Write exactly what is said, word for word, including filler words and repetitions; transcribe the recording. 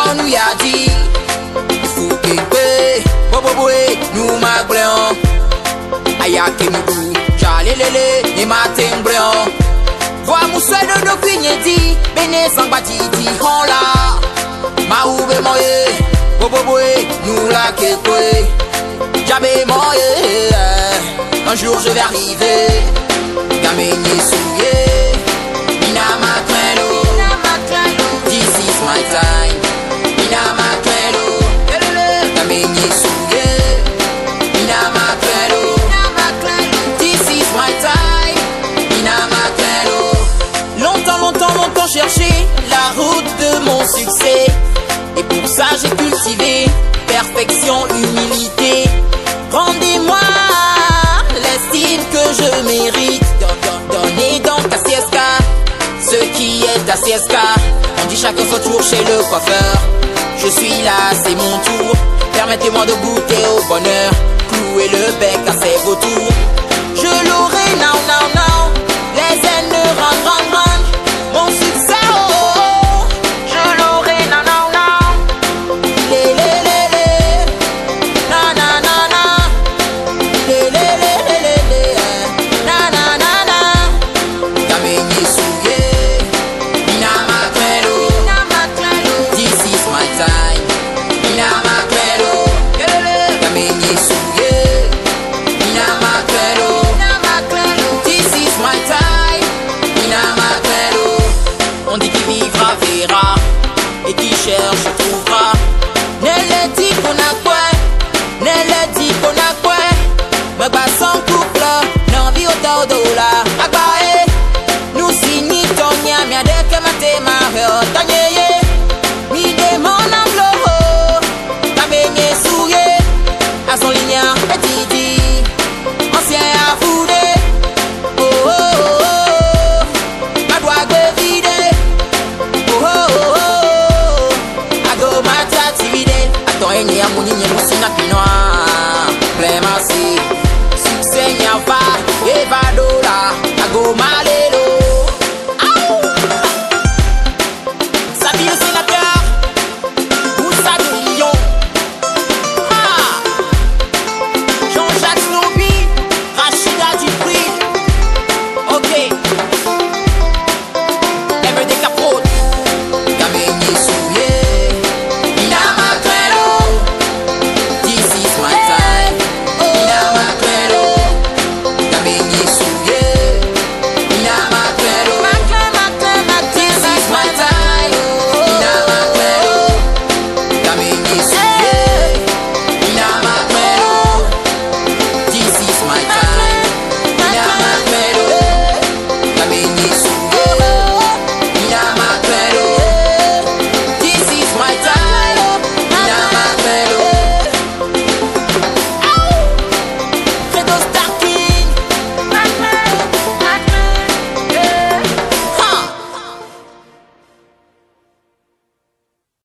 on nous y a dit, il faut que bobo boé, nous magléon. Aya ke nous chalelele, et matin bléon. Vois moussa de nos vignes dit, béné sans batiti, on la. Ma oube moye, bobo boé, nous la ke kwe. J'avais moye, un jour je vais arriver. Gamenye souye, mina makrelo. This is my time, mina makrelo. Gamenye souye, mina makrelo. This is my time, mina makrelo. Longtemps, longtemps, longtemps cherché la route de mon succès. Et pour ça j'ai cultivé perfection, humilité. Rendez-moi l'estime que je mérite. Donnez donc à C S K ce qui est à C S K. On dit chacun son tour chez le coiffeur. Je suis là, c'est mon tour. Permettez-moi de goûter au bonheur. Clouer le bec à ses vautours. Je l'aurai